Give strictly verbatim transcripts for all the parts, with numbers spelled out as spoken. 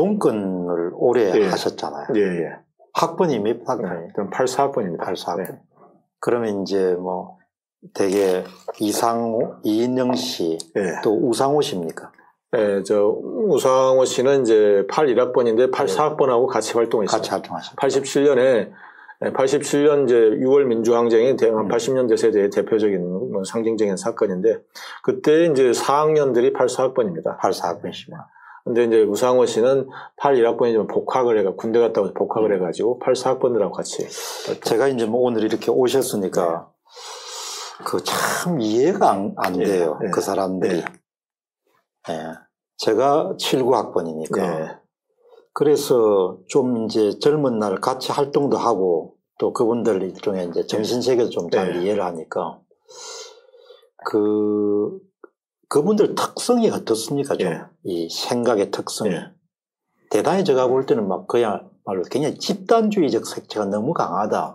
운동권을 오래 예. 하셨잖아요. 예, 예. 학번이 몇 학번이에요? 저는 팔십사 학번입니다. 팔십사 학번. 네. 그러면 이제 뭐 되게 이상호, 이인영 씨, 예. 또 우상호 씨입니까? 예, 저 우상호 씨는 이제 팔십일 학번인데 팔십사 학번하고 같이 활동했어요. 같이 활동하셨죠. 팔십칠 년에 팔십칠 년 이제 유월 민주항쟁이 음. 팔십 년대 세대의 대표적인 뭐 상징적인 사건인데 그때 이제 사 학년들이 팔십사 학번입니다. 팔십사 학번이시구나. 근데 이제 우상호 씨는 팔십일 학번이지만 복학을 해가 군대 갔다 와서 복학을 해가지고 팔십사 학번들하고 같이. 제가 이제 뭐 오늘 이렇게 오셨으니까 네. 그 참 이해가 안, 안 돼요. 네. 그 사람들이. 네. 네. 제가 칠십구 학번이니까. 네. 그래서 좀 이제 젊은 날 같이 활동도 하고 또 그분들 일종의 이제 정신세계도 좀 잘 네. 이해를 하니까 그 그분들 특성이 어떻습니까? 좀 예. 이 생각의 특성이. 예. 대단히 제가 볼 때는 막 그야말로 굉장히 집단주의적 색채가 너무 강하다.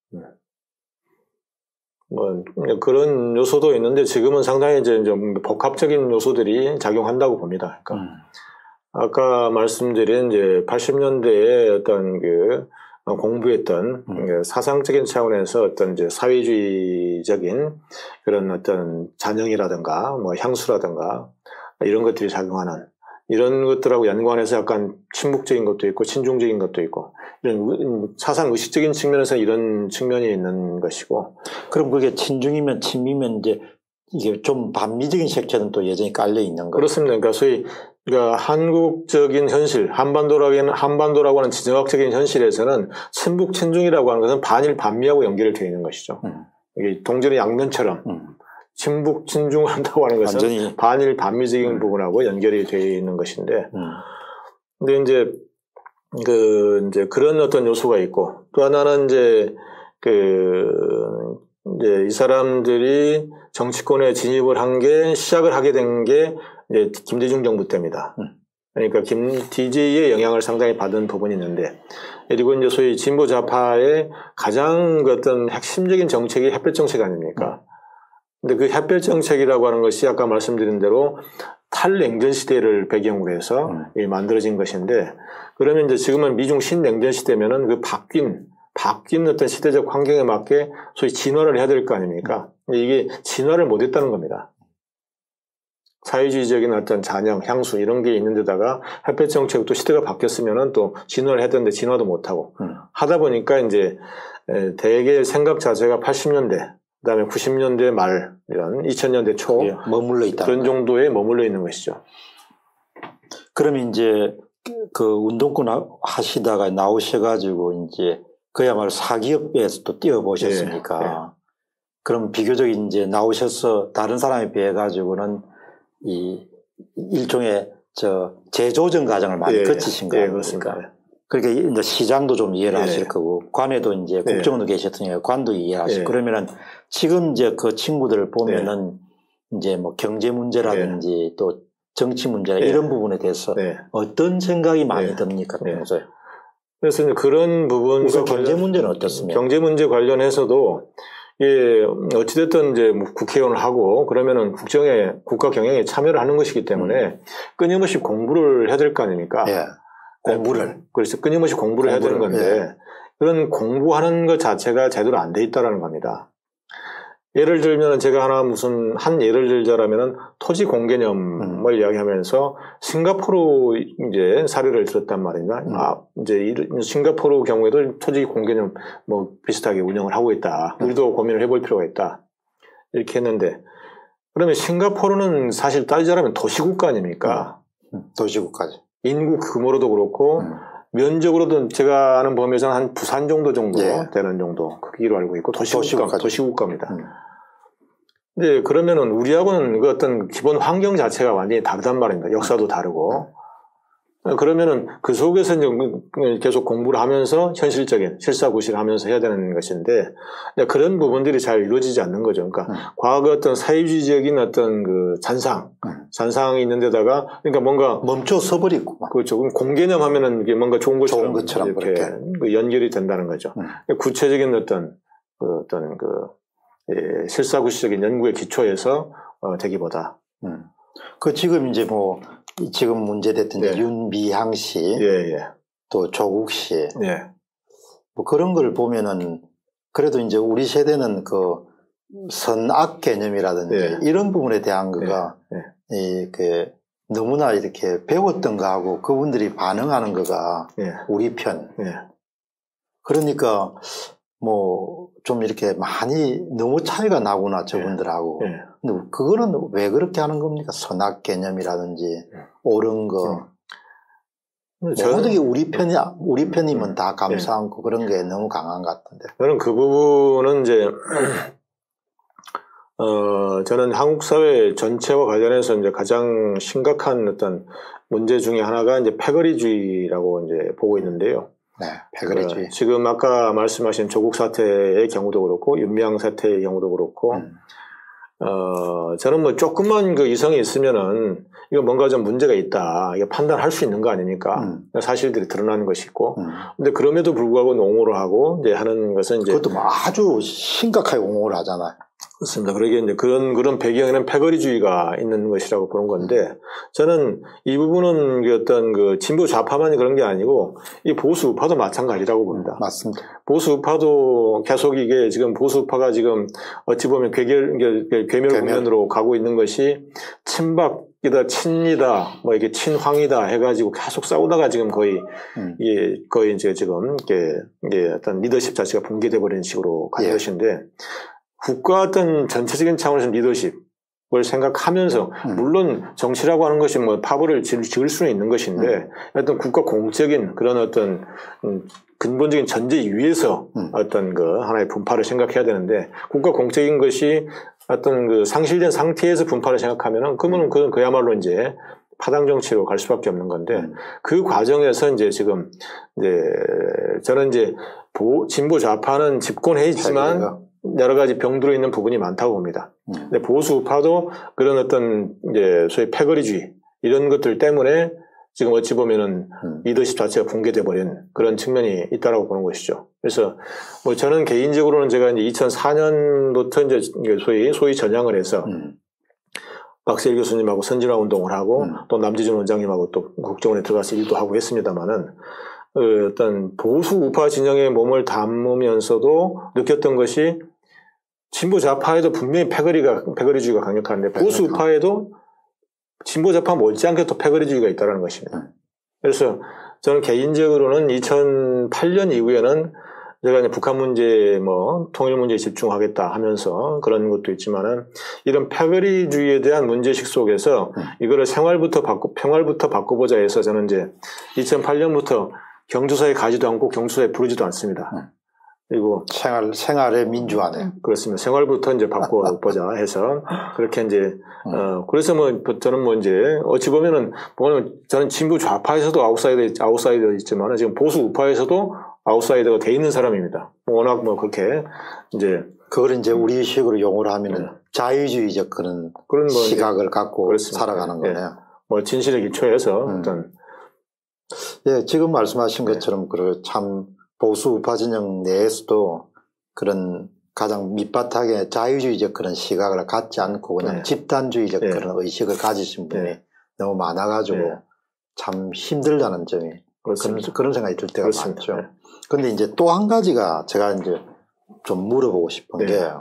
뭐 그런 요소도 있는데 지금은 상당히 이제 좀 복합적인 요소들이 작용한다고 봅니다. 그러니까 음. 아까 말씀드린 이제 팔십 년대에 어떤 그 공부했던 음. 사상적인 차원에서 어떤 이제 사회주의적인 그런 어떤 잔영이라든가 뭐 향수라든가 이런 것들이 작용하는 이런 것들하고 연관해서 약간 친북적인 것도 있고 친중적인 것도 있고 이런 사상 의식적인 측면에서 이런 측면이 있는 것이고. 그럼 그게 친중이면 친미면 이제 이게 좀 반미적인 색채는 또 여전히 깔려 있는 거예요. 그렇습니다. 그러니까 소위 그러니까 한국적인 현실, 한반도라고 하는, 한반도라고 하는 지정학적인 현실에서는 친북, 친중이라고 하는 것은 반일, 반미하고 연결되어 있는 것이죠. 음. 이게 동전의 양면처럼 음. 친북, 친중을 한다고 하는 것은 완전히 반일, 반미적인 음. 부분하고 연결이 되어 있는 것인데, 음. 근데 이제 그 이제 그런 어떤 요소가 있고 또 하나는 이제 그 이제 이 사람들이 정치권에 진입을 한 게 시작을 하게 된 게 이제 김대중 정부 때입니다. 음. 그러니까 김 디제이의 영향을 상당히 받은 부분이 있는데, 그리고 이제 소위 진보 좌파의 가장 그 어떤 핵심적인 정책이 햇볕 정책 아닙니까? 음. 근데 그 햇볕 정책이라고 하는 것이 아까 말씀드린 대로 탈냉전 시대를 배경으로 해서 음. 만들어진 것인데, 그러면 이제 지금은 미중 신냉전 시대면은 그 바뀐 바뀐 어떤 시대적 환경에 맞게 소위 진화를 해야 될 거 아닙니까? 근데 이게 진화를 못했다는 겁니다. 사회주의적인 어떤 잔영, 향수 이런 게 있는 데다가 햇볕 정책도 시대가 바뀌었으면은 또 진화를 해야 되는데 진화도 못하고 음. 하다 보니까 이제 대개 생각 자체가 팔십 년대, 그 다음에 구십 년대 말, 이런 이천 년대 초 머물러 있다. 그런 정도에 머물러 있는 것이죠. 그러면 이제 그 운동권 하시다가 나오셔가지고 이제 그야말로 사기업에서 또 뛰어보셨으니까. 네, 네. 그럼 비교적 이제 나오셔서 다른 사람에 비해 가지고는 이 일종의 저 재조정 과정을 많이 네, 거치신 거예요. 네, 그렇습니다. 그러니까 이제 시장도 좀 이해를 네. 하실 거고, 관에도 이제 네. 국정원도 계셨으니까 관도 이해하시고, 네. 그러면은 지금 이제 그 친구들을 보면은 네. 이제 뭐 경제 문제라든지 네. 또 정치 문제 네. 이런 부분에 대해서 네. 어떤 생각이 많이 네. 듭니까, 평소에? 네. 그래서 이제 그런 부분. 우선 경제 문제는 어떻습니까? 경제 문제 관련해서도 예, 어찌됐든 이제 뭐 국회의원을 하고 그러면은 국정에, 국가 경영에 참여를 하는 것이기 때문에 음. 끊임없이 공부를 해야 될 거 아닙니까? 예. 공부를. 그래서 끊임없이 공부를, 공부를 해야 되는 건데 예. 그런 공부하는 것 자체가 제대로 안 돼 있다라는 겁니다. 예를 들면 제가 하나 무슨 한 예를 들자라면은 토지 공개념을 음. 이야기하면서 싱가포르 이제 사례를 들었단 말입니다. 음. 아, 이제 싱가포르 경우에도 토지 공개념 뭐 비슷하게 운영을 하고 있다. 음. 우리도 고민을 해볼 필요가 있다. 이렇게 했는데, 그러면 싱가포르는 사실 따지자면 도시국가 아닙니까? 음. 도시국가죠. 인구 규모로도 그렇고 음. 면적으로도 제가 아는 범위에서는 한 부산 정도 정도 예. 되는 정도 크기로 알고 있고 도시국가, 도시국가입니다. 음. 근데 그러면은 우리하고는 그 어떤 기본 환경 자체가 완전히 다르단 말입니다. 역사도 다르고. 그러면은 그 속에서 이제 계속 공부를 하면서 현실적인 실사구시를 하면서 해야 되는 것인데 그런 부분들이 잘 이루어지지 않는 거죠. 그러니까 음. 과거 어떤 사회주의적인 어떤 그 잔상, 음. 잔상이 있는 데다가 그러니까 뭔가 멈춰 서버리고. 그렇죠. 그럼 공개념 하면은 이게 뭔가 좋은 것처럼, 좋은 것처럼 이렇게 그 연결이 된다는 거죠. 음. 구체적인 어떤 그 어떤 그 예, 실사구시적인 연구의 기초에서 어, 되기보다. 음. 그 지금 이제 뭐 지금 문제됐던 예. 윤미향 씨, 예, 예. 또 조국 씨, 예. 뭐 그런 걸 보면은 그래도 이제 우리 세대는 그 선악 개념이라든지 예. 이런 부분에 대한 거가 예. 예. 이 그 너무나 이렇게 배웠던 거하고 그분들이 반응하는 거가 예. 우리 편. 예. 그러니까 뭐 좀 이렇게 많이 너무 차이가 나구나 저분들하고. 예. 근데 그거는 왜 그렇게 하는 겁니까? 선악 개념이라든지 예. 옳은 거. 음. 모든 게 우리 편이 우리 편이면 음. 다 감사하고 예. 그런 게 너무 강한 것 같은데. 저는 그 부분은 이제 어 저는 한국 사회 전체와 관련해서 이제 가장 심각한 어떤 문제 중에 하나가 이제 패거리주의라고 이제 보고 있는데요. 네, 패거리주의. 어, 지금 아까 말씀하신 조국 사태의 경우도 그렇고 윤미향 사태의 경우도 그렇고, 음. 어 저는 뭐 조금만 그 이성이 있으면은 이거 뭔가 좀 문제가 있다, 이게 판단할 수 있는 거 아닙니까? 음. 사실들이 드러나는 것이 있고, 음. 근데 그럼에도 불구하고 옹호를 하고 이제 하는 것은 이제 그것도 뭐 아주 심각하게 옹호를 하잖아요. 그렇습니다. 그러게 이제 그런, 그런 배경에는 패거리주의가 있는 것이라고 보는 건데, 저는 이 부분은 그 어떤 그 진보 좌파만이 그런 게 아니고, 이 보수 우파도 마찬가지라고 봅니다. 맞습니다. 보수 우파도 계속 이게 지금 보수 우파가 지금 어찌 보면 괴결, 괴멸 국면으로 가고 있는 것이 친박이다, 친이다, 뭐 이게 친황이다 해가지고 계속 싸우다가 지금 거의, 음. 이게 거의 이제 지금 이게, 이게 어떤 리더십 자체가 붕괴돼 버리는 식으로 간 예. 것인데, 국가 어떤 전체적인 차원에서 리더십을 생각하면서, 음. 물론 정치라고 하는 것이 뭐 파벌을 지을 수는 있는 것인데, 음. 어떤 국가 공적인 그런 어떤 근본적인 전제 위에서 음. 어떤 그 하나의 분파를 생각해야 되는데, 국가 공적인 것이 어떤 그 상실된 상태에서 분파를 생각하면은, 그러면 그건 그야말로 이제 파당 정치로 갈 수밖에 없는 건데, 음. 그 과정에서 이제 지금, 이제 저는 이제 보, 진보 좌파는 집권해 있지만, 자기가. 여러 가지 병들어 있는 부분이 많다고 봅니다. 음. 근데 보수 우파도 그런 어떤 이제 소위 패거리주의 이런 것들 때문에 지금 어찌 보면은 음. 리더십 자체가 붕괴돼 버린 그런 측면이 있다라고 보는 것이죠. 그래서 뭐 저는 개인적으로는 제가 이제 이천사 년부터 이제 소위 소위 전향을 해서 음. 박세일 교수님하고 선진화 운동을 하고 음. 또 남지준 원장님하고 또 국정원에 들어가서 일도 하고 했습니다만은 그 어떤 보수 우파 진영에 몸을 담으면서도 느꼈던 것이 진보 좌파에도 분명히 패거리가, 패거리주의가 강력한데 보수 우파에도 진보 좌파 못지않게 또 패거리주의가 있다는 것입니다. 그래서 저는 개인적으로는 이천팔 년 이후에는 제가 이제 북한 문제, 뭐, 통일 문제에 집중하겠다 하면서 그런 것도 있지만은 이런 패거리주의에 대한 문제식 속에서 이거를 생활부터 바꾸, 평활부터 바꿔보자 해서 저는 이제 이천팔 년부터 경조사에 가지도 않고 경조사에 부르지도 않습니다. 그리고 생활, 생활의 민주화네. 그렇습니다. 생활부터 이제 바꿔보자 해서 그렇게 이제, 음. 어, 그래서 뭐 저는 뭐 이제 어찌 보면은, 보면 저는 진보 좌파에서도 아웃사이더, 아웃사이더 있지만 지금 보수 우파에서도 아웃사이더가 돼 있는 사람입니다. 워낙 뭐 그렇게 이제. 그걸 이제 우리 식으로 용어를 하면은 음. 자유주의적 그런, 그런 뭐 시각을 갖고 그렇습니다. 살아가는 거네요. 예. 뭐 진실에 기초해서 음. 어떤. 예, 지금 말씀하신 것처럼 그 참 보수 우파 진영 내에서도 그런 가장 밑바닥에 자유주의적 그런 시각을 갖지 않고 그냥 네. 집단주의적 네. 그런 의식을 가지신 분이 네. 너무 많아가지고 네. 참 힘들다는 점이 그런, 그런 생각이 들 때가 그렇습니다. 많죠. 네. 근데 이제 또 한 가지가 제가 이제 좀 물어보고 싶은 네. 게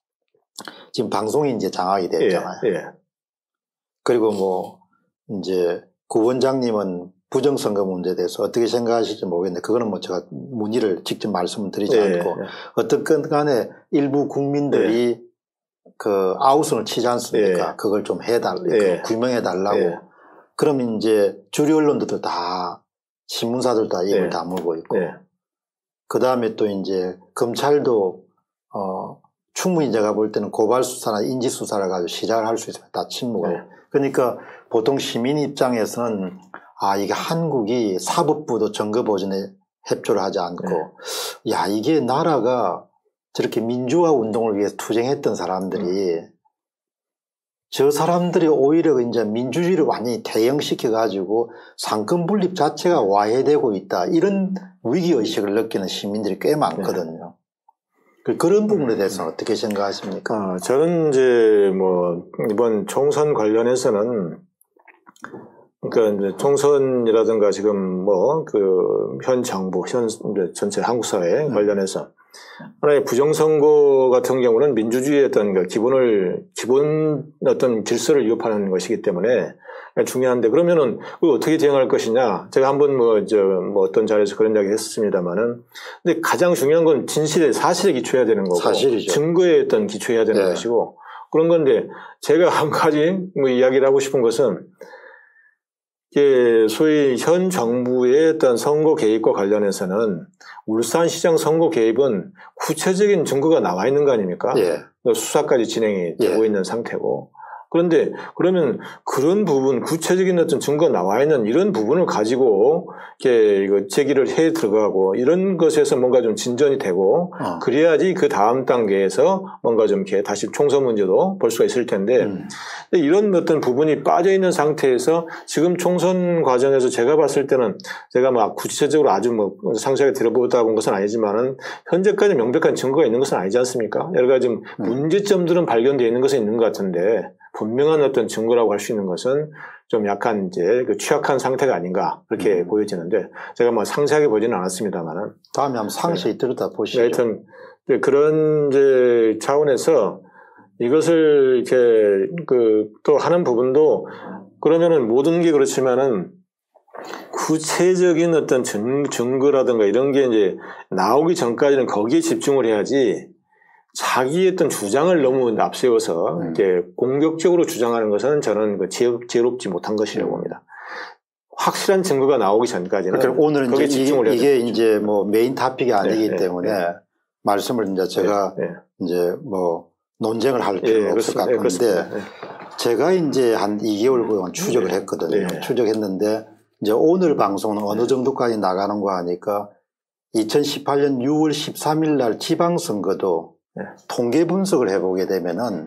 지금 방송이 이제 장악이 됐잖아요. 네. 네. 그리고 뭐 이제 구원장님은 부정선거 문제에 대해서 어떻게 생각하실지 모르겠는데 그거는 뭐 제가 문의를 직접 말씀을 드리지 네, 않고 네. 어떻든 간에 일부 국민들이 네. 그 아우성을 치지 않습니까? 네. 그걸 좀 해달, 네. 규명해 달라고. 네. 그러면 이제 주류 언론들도 다 신문사들도 다 입을 네. 다물고 있고 네. 그 다음에 또 이제 검찰도 어 충분히 제가 볼 때는 고발 수사나 인지 수사를 가지고 시작을 할 수 있으면 다 침묵을. 네. 그러니까 보통 시민 입장에서는 아, 이게 한국이 사법부도 정거보전에 협조를 하지 않고, 네. 야, 이게 나라가 저렇게 민주화 운동을 위해서 투쟁했던 사람들이, 음. 저 사람들이 오히려 이제 민주주의를 완전히 대형시켜가지고 상권 분립 자체가 와해되고 있다. 이런 위기의식을 느끼는 시민들이 꽤 많거든요. 그런 부분에 대해서는 어떻게 생각하십니까? 아, 저는 이제 뭐 이번 총선 관련해서는 그러니까 이제 총선이라든가 지금 뭐 그 현 정부, 현 전체 한국 사회 관련해서 하나의 부정선거 같은 경우는 민주주의의 어떤 그 기본을 기본 어떤 질서를 위협하는 것이기 때문에 중요한데 그러면은 그걸 어떻게 대응할 것이냐? 제가 한번 뭐 저 뭐 어떤 자리에서 그런 이야기 했습니다만은 근데 가장 중요한 건 진실에 사실에 기초해야 되는 거고 사실이죠. 증거에 어떤 기초해야 되는 네. 것이고 그런 건데 제가 한 가지 뭐 이야기를 하고 싶은 것은 이게 소위 현 정부의 어떤 선거 개입과 관련해서는 울산시장 선거 개입은 구체적인 증거가 나와 있는 거 아닙니까? 예. 수사까지 진행이 되고 예. 있는 상태고. 그런데 그러면 그런 부분, 구체적인 어떤 증거가 나와 있는 이런 부분을 가지고 이렇게 이거 제기를 해 들어가고 이런 것에서 뭔가 좀 진전이 되고 어. 그래야지 그 다음 단계에서 뭔가 좀 이렇게 다시 총선 문제도 볼 수가 있을 텐데 음. 이런 어떤 부분이 빠져 있는 상태에서 지금 총선 과정에서 제가 봤을 때는 제가 막 구체적으로 아주 뭐 상세하게 들어보다 본 것은 아니지만은 현재까지 명백한 증거가 있는 것은 아니지 않습니까? 여러 가지 음. 문제점들은 발견되어 있는 것은 있는 것 같은데 분명한 어떤 증거라고 할 수 있는 것은 좀 약간 이제 그 취약한 상태가 아닌가 그렇게 음. 보여지는데 제가 뭐 상세하게 보지는 않았습니다만은 다음에 한번 상세히 네. 들여다 보시죠. 네, 하여튼 그런 이제 차원에서 이것을 이렇게 그 또 하는 부분도 그러면은 모든 게 그렇지만은 구체적인 어떤 증, 증거라든가 이런 게 이제 나오기 전까지는 거기에 집중을 해야지. 자기의 어떤 주장을 너무 앞세워서 음. 이렇게 공격적으로 주장하는 것은 저는 그 지혜롭지 못한 것이라고 봅니다. 확실한 증거가 나오기 전까지는 그러니까 오늘은 이제 집중을 이게, 이게 이제 뭐 메인 토픽이 아니기 네, 때문에 네, 네. 말씀을 이제 제가 네, 네. 이제 뭐 논쟁을 할 필요가 네, 없을 것 같은데 네, 제가 이제 한 이 개월 동안 추적을 네, 했거든요. 네. 추적했는데 이제 오늘 방송은 어느 정도까지 나가는 거 하니까 이천십팔 년 유월 십삼일 날 지방선거도 네. 통계 분석을 해보게 되면은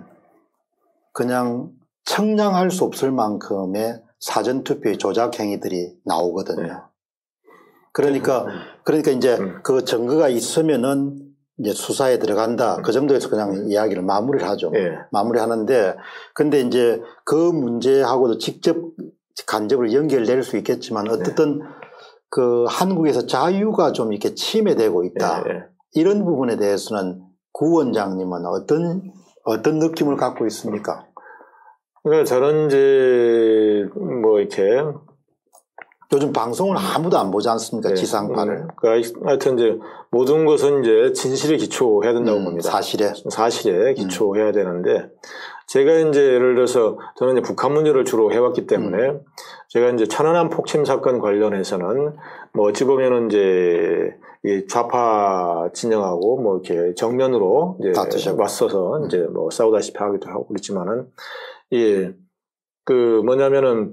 그냥 청량할 수 없을 만큼의 사전투표의 조작 행위들이 나오거든요. 네. 그러니까, 그러니까 이제 음. 그 증거가 있으면은 이제 수사에 들어간다. 음. 그 정도에서 그냥 음. 이야기를 마무리를 하죠. 네. 마무리 하는데, 근데 이제 그 문제하고도 직접 간접으로 연결될 수 있겠지만 어쨌든 네. 그 한국에서 자유가 좀 이렇게 침해되고 있다. 네. 이런 부분에 대해서는 구 원장님은 어떤, 어떤 느낌을 갖고 있습니까? 그러니까 저는 이제, 뭐, 이렇게. 요즘 방송을 아무도 안 보지 않습니까? 네. 지상파를. 그러니까 하여튼 이제 모든 것은 이제 진실에 기초해야 된다고 음, 봅니다. 사실에. 사실에 기초해야 음. 되는데, 제가 이제 예를 들어서 저는 이제 북한 문제를 주로 해왔기 때문에, 음. 제가 이제 천안함 폭침 사건 관련해서는 뭐 어찌 보면은 이제 이 좌파 진영하고 뭐 이렇게 정면으로 이제 다투셨고. 맞서서 이제 뭐 싸우다시피 하기도 하고 그랬지만은 예, 그 뭐냐면은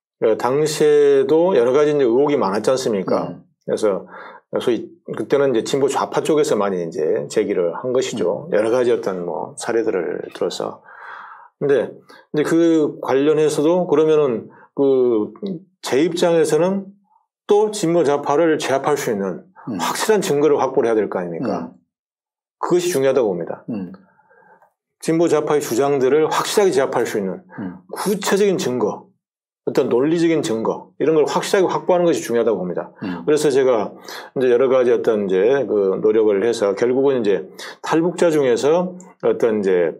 당시에도 여러 가지 이제 의혹이 많았지 않습니까? 음. 그래서 소위 그때는 이제 진보 좌파 쪽에서 많이 이제 제기를 한 것이죠. 음. 여러 가지 어떤 뭐 사례들을 들어서. 근데 이제 그 관련해서도 그러면은 그 제 입장에서는 또 진보 좌파를 제압할 수 있는 음. 확실한 증거를 확보를 해야 될 거 아닙니까? 음. 그것이 중요하다고 봅니다. 음. 진보 좌파의 주장들을 확실하게 제압할 수 있는 음. 구체적인 증거, 어떤 논리적인 증거 이런 걸 확실하게 확보하는 것이 중요하다고 봅니다. 음. 그래서 제가 이제 여러 가지 어떤 이제 그 노력을 해서 결국은 이제 탈북자 중에서 어떤 이제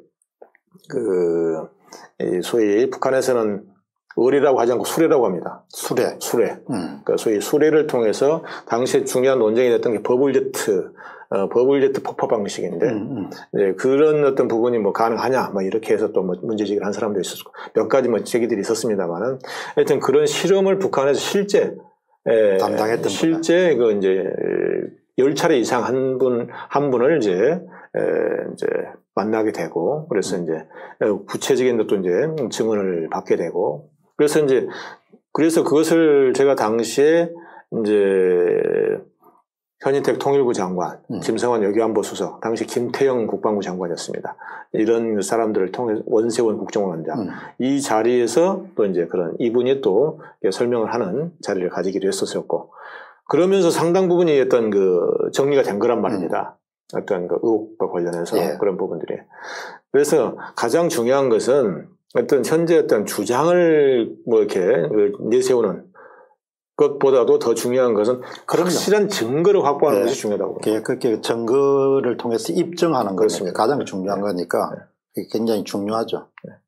그 소위 북한에서는 을이라고 하지 않고 수레라고 합니다. 수레. 수레. 음. 그러니까 소위 수레를 통해서 당시에 중요한 논쟁이 됐던 게 버블제트, 어, 버블제트 폭파 방식인데, 음, 음. 네, 그런 어떤 부분이 뭐 가능하냐, 뭐 이렇게 해서 또 뭐 문제제기를 한 사람도 있었고, 몇 가지 뭐 제기들이 있었습니다만은, 하여튼 그런 실험을 북한에서 실제, 에, 담당했던 실제 그 이제 열 차례 이상 한 분, 한 분을 이제, 에, 이제 만나게 되고, 그래서 음. 이제 구체적인 또 이제 증언을 받게 되고, 그래서 이제, 그래서 그것을 제가 당시에 이제 현인택 통일부 장관, 음. 김성환 외교안보 수석, 당시 김태영 국방부 장관이었습니다. 이런 사람들을 통해 원세원 국정원장, 음. 이 자리에서 또 이제 그런 이분이 또 설명을 하는 자리를 가지기도 했었었고, 그러면서 상당 부분이 어떤 그 정리가 된 거란 말입니다. 어떤 그 의혹과 관련해서 예. 그런 부분들이. 그래서 가장 중요한 것은 어떤 현재 어떤 주장을 뭐 이렇게 내세우는 것보다도 더 중요한 것은 그럼요. 확실한 증거를 확보하는 예. 것이 중요하다고. 그게 그렇게 증거를 통해서 입증하는 것이 가장 중요한 네. 거니까 그게 굉장히 중요하죠. 네.